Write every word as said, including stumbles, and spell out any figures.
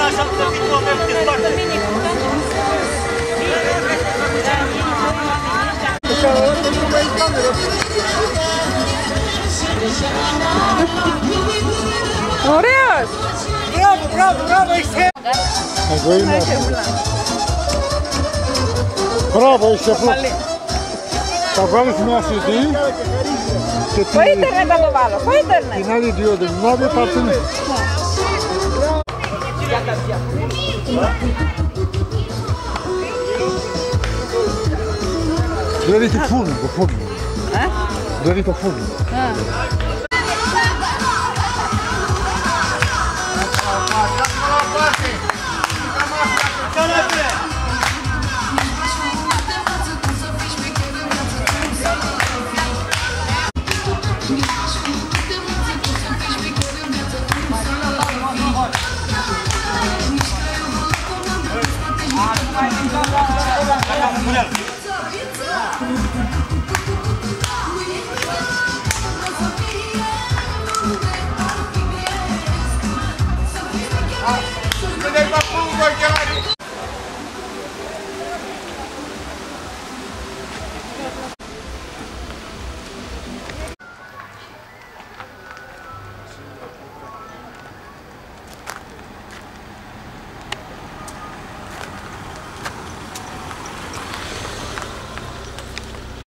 așa să fii tu avem de spate. Urios! Bravo, bravo, bravo, excelent! Bravo, еще плохо. Погнали мясо иди. По интернету давало, по интернету. И надо диоды, надо пацаны. Дорите фурну, по фурну. А? Дорите по фурну. А. Mulher.